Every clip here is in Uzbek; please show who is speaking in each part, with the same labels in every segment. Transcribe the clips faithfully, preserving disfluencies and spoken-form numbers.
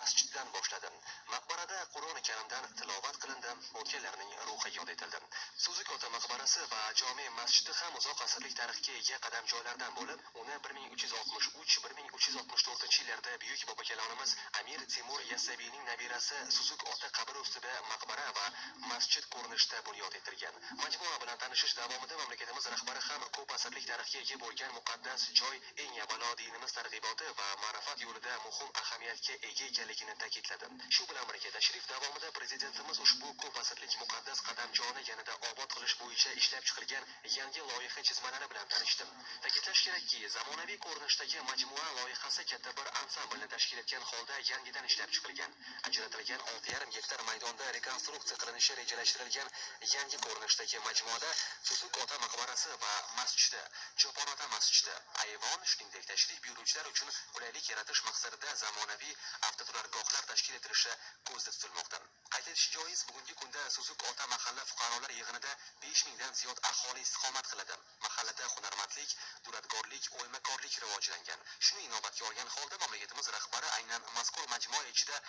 Speaker 1: masjididan boshladi. Maqbarada Qur'oni Karimdan tilovat qilindi, o'tganlarning ruhi yod etildi. Suzuk ota maqbarasi va jome masjidi ham uzoq asrlik tarixga ega qadamjolardan bo'lib, uni bir ming uch yuz oltmish uch - bir ming uch yuz oltmish to'rtinchi yillarda buyuk bobokalonimiz Amir Temur Yassaviyning nabirasi Suzuk ota qabri ustida maqbara va masjid ko'rinishida bunyod etilgan. Majmua bilan tanishish davomida mamlakatimiz rahbari ham ko'p asrlik tarixga ega bo'lgan muqaddas joy eng avvalo dinimiz targ'iboti va ma'rifat yo'lida muhim ahamiyatga ega ekanligini ta'kidladi. Shu bilan birga tashrif davomida prezidentimiz ushbu ko'p asrlik muqaddas qadamjoni yanada obod qilish bo'yicha ishlab chiqilgan yangi loyiha chizmalari bilan tanishdi. Ta'kidlash kerakki, zamonaviy ko'rinishdagi majmua loyihasi katta bir ansamblni tashkil etgan holda yangidan ishlab chiqilgan. Ajratilgan olti yarim gektar maydonda rekonstruksiya qilinishi rejalashtirilgan yangi ko'rinishdagi majmuada Suzuk ota maqbarasi va masjidi, Cho'pon ota masjidi, ayvon, shuningdek tashrif buyuruvchilar uchun qulaylik yaratish maqsadida zamonaviy avtoturargohlar tashkil etilishi ko'zda tutilmoqda. Qayd etish joiz, bugungi kunda Suzuk ota mahalla fuqarolar yig'inida besh mingdan ziyod aholi istiqomat qiladi. Mahallada hunarmandlik, duradgorlik, o'ymakorlik rivojlangan. Shuni inobatga olgan holda mamlakatimiz rahbari aynan mazkur majmua ichida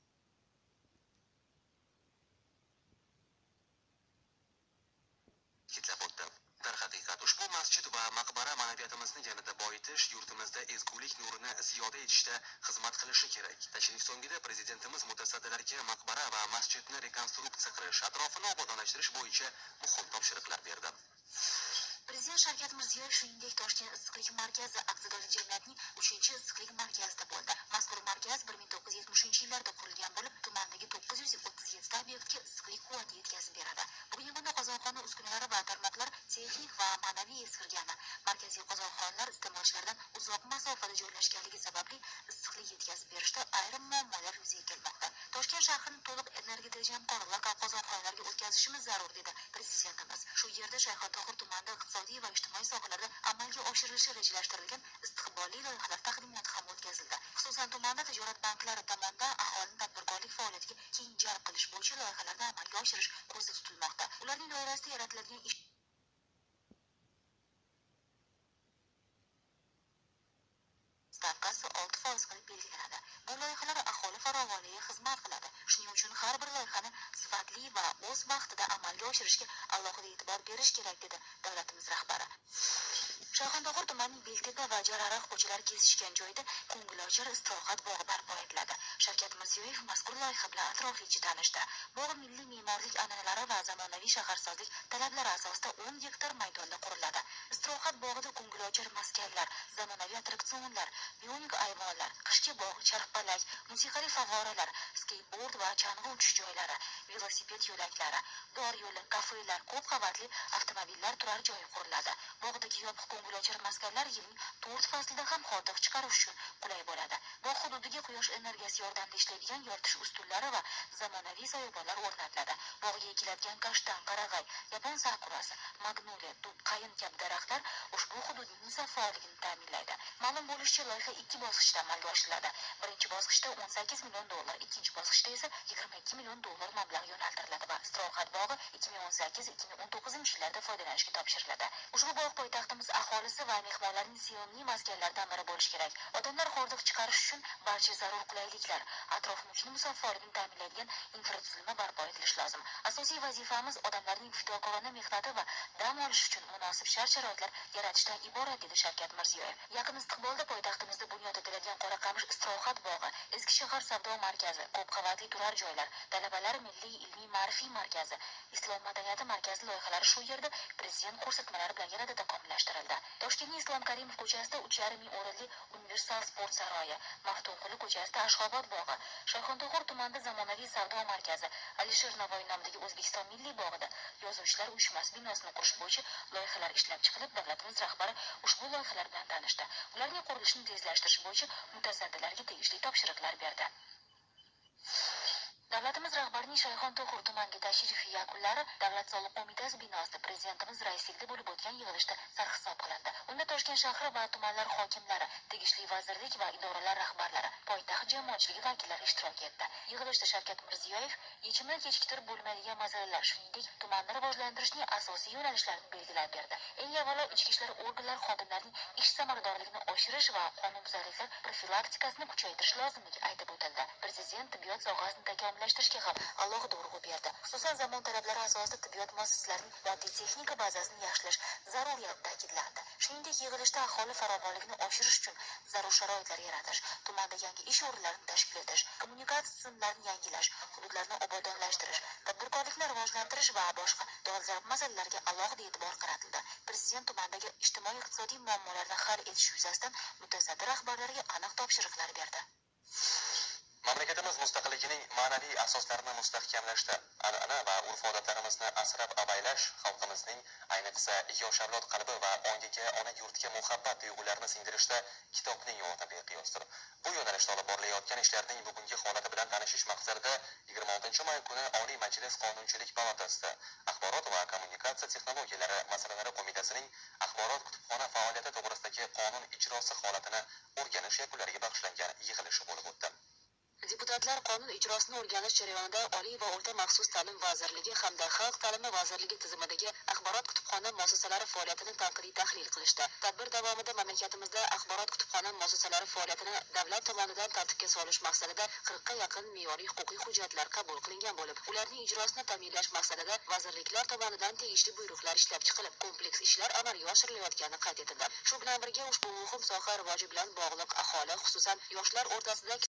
Speaker 1: Darhaqiqat, ushbu masjid va maqbara ma'naviyatimizni yanada boyitish, yurtimizda ezgulik nurini ziyoda etishda xizmat qilishi kerak. Tashrif so'ngida prezidentimiz mutasaddilarga maqbara va masjidni rekonstruksiya qilish, atrofini obodonlashtirish bo'yicha muhim topshiriqlar berdi.
Speaker 2: Prezident Shavkat Mirziyoyev shuningdek Toshkent issiqlik markazi aksiyadorlik jamiyatining uchinchi issiqlik markazida bo'ldi. Mazkur markaz bir ming to'qqiz yuz yetmishinchi yillarda qurilgan bo'lib, tumandagi to'qqiz yuz o'ttiz yetti ta obyektga issiqlik quvvati yetkazib beradi. Bugungi kunda qozonxona uskunalari va tarmoqlar texnik va ma'naviy eskirgani, markaziy qozonxonalar iste'molchilardan uzoq masofada joylashganligi sababli issiqlik yetkazib berishda ayrim muammolar yuzaga kelmoqda. Toshkent shahrini to'liq energiya tejamkor lokal qozonxonalarga o'tkazishimiz zarur dedi prezidentimiz. Shu yerda Shayxontohur tumanida iqtisodiy va ijtimoiy sohalarda amalga oshirilishi rejalashtirilgan istiqbolli loyihalar taqdimoti ham o'tkazildi. Xususan, tumanda tijorat banklari tomonidan aholini tadbirkorlik faoliyatiga keng jalb qilish bo'yicha loyihalarni amalga oshirish ko'zda tutilmoqda. Ularning doirasida yaratiladigan ish stavkasi olti foiz qilib belgilanadi. Bu loyihalar aholi farovonligiga xizmat qiladi. Shuning uchun har bir loyihani sifatli va o'z vaqtida amalga oshirishga alohida e'tibor berish kerak dedi davlatimiz rahbari. Shayxontohur tumanining Beltepa va Jarariq ko'chalari kesishgan joyda ko'ngilochar istirohat bog'i barpo etiladi. Shavkat Mirziyoyev mazkur loyiha bilan atroflicha tanishdi. Bog' milliy me'morlik an'analari va zamonaviy shaharsozlik talablari asosida o'n gektar maydonda quriladi. Istirohat bog'ida ko'ngilochar maskanlar, zamonaviy attraksionlar, bionik ayvonlar, qishki bog', charxpalak, musiqali favvoralar, skateboard va chang'i uchish joylari, velosiped yo'laklari, dor yo'li, kafelar, ko'p qavatli avtomobillar turar joyi quriladi. Bog'dagi yopiq ko'ngilochar maskanlar yilning to'rt faslida ham hordiq chiqarish uchun qulay bo'ladi. Bog' hududiga quyosh energiyasi yordamida ishlaydigan yoritish ustunlari va zamonaviy soyabonlar o'rnatiladi. Bog'ga ekiladigan kashtan, qarag'ay, yapon sakurasi, magnoliya, dub, qayin kabi daraxtlar ushbu hududning musaffo-ligini ta'minlaydi. Ma'lum bo'lishicha, loyiha ikki bosqichda amalga oshiriladi. Birinchi bosqichda o'n sakkiz million dollar, ikkinchi bosqichda esa yigirma ikki million dollar mablag' yo'naltiriladi va istirohat bog'i ikki ming o'n sakkiz ikki ming o'n to'qqizinchi yillarda foydalanishga topshiriladi. Ushbu bog' poytaxtimiz aholisi va mehmonlarining sevimli maskanlaridan biri bo'lishi kerak. Odamlar hordiq chiqarish uchun barcha zarur qulayliklar, atrof-muhitning musaffoligini ta'minlaydigan infratuzilma barpo etilishi lozim. Asosiy vazifamiz odamlarning fidokorona mehnati va dam olish uchun munosib shart-sharoitlar yaratishdan iborat dedi Shavkat Mirziyoyev. Yaqin istiqbolda poytaxtimizda bunyod etiladigan Qoraqamish istirohat bog'i, eski shahar savdo markazi, ko'p qavatli turar joylar, talabalar milliy ilmiy ma'rifiy markazi, islom madaniyati markazi loyihalari shu yerda prezident ko'rsatmalari bilan yanada takomillashtirildi. Toshkentning Islom Karimov ko'chasida uch yarim ming o'rinli universal sport saroyi, Maftunquli ko'chasida Ashxobod bog'i, Shayxontohur tumanida zamonaviy savdo markazi, Alisher Navoiy nomidagi O'zbekiston milliy bog'ida Yozuvchilar uyushmasi binosini qurish bo'yicha loyihalar ishlab chiqilib, davlatimiz rahbari ushbu loyihalar bilan tanishdi. Ularning qurilishini tezlashtirish bo'yicha mutasaddilarga tegishli topshiriqlar berdi. Davlatimiz rahbarining Shayxontohur tumaniga tashrifi yakunlari Davlat soliq qo'mitasi binosida Prezidentimiz raisligida bo'lib o'tgan yig'ilishda sarhisob qilindi. Unda Toshkent shahri va tumanlar hokimlari, tegishli vazirlik va idoralar rahbarlari, poytaxt jamoatchiligi vakillari ishtirok etdi. Yig'ilishda Shavkat Mirziyoyev yechimini kechiktirib bo'lmaydigan masalalar, shuningdek, tumanni rivojlantirishning asosiy yo'nalishlarini belgilab berdi. Eng avvalo ichki ishlar organlari xodimlarining ish samaradorligini oshirish va qonunbuzarliklar profilaktikasini kuchaytirish lozimligi aytib o'tildi. Prezident tibbiyot sohasini takomillashtirishga ham alohida urg'u berdi. Xususan, zamon talablari asosida tibbiyot muassasalarining moddiy texnika bazasini yaxshilash zaruriyati ta'kidlandi. Shuningdek, yig'ilishda aholi farovonligini oshirish uchun zarur sharoitlar yaratish, tumanda yangi ish o'rinlarini tashkil etish, kommunikatsiya tizimlarini yangilash, hududlarni obodonlashtirish, tadbirkorlikni rivojlantirish va boshqa dolzarb masalalarga alohida e'tibor qaratildi. Prezident tumandagi ijtimoiy-iqtisodiy muammolarni hal etish yuzasidan mutasaddi rahbarlarga aniq topshiriqlar berdi.
Speaker 1: Mamlakatimiz mustaqilligining ma'naviy asoslarini mustahkamlashda, an'ana va urf-odatlarimizni asrab-avaylash xalqimizning, ayniqsa yosh avlod qalbi va ongiga, ona yurtga muhabbat tuyg'ularini singdirishda kitobning o'rni beqiyosdir. Bu yo'nalishda olib borilayotgan ishlarning bugungi holati bilan tanishish maqsadida yigirma oltinchi may kuni Oliy Majlis Qonunchilik palatasida Axborot va kommunikatsiya texnologiyalari masalalari qo'mitasining axborot kutubxona faoliyati to'g'risidagi qonun ijrosi holatini o'rganish yakunlariga bag'ishlangan yig'ilishi bo'lib o'tdi.
Speaker 2: Deputatlar qonun ijrosini o'rganish jarayonida Oliy va o'rta maxsus ta'lim vazirligi hamda Xalq ta'limi vazirligi tizimidagi axborot kutubxona muassasalari faoliyatini tanqidiy tahlil qilishdi. Tadbir davomida mamlakatimizda axborot kutubxona muassasalari faoliyatini davlat tomonidan tartibga solish maqsadida qirqqa yaqin me'yoriy huquqiy hujjatlar qabul qilingan bo'lib, ularning ijrosini ta'minlash maqsadida vazirliklar tomonidan tegishli buyruqlar ishlab chiqilib, kompleks ishlar amalga oshirilayotgani qayd etildi. Shu bilan birga ushbu muhim soha rivoji bilan bog'liq aholi, xususan yoshlar o'rtasida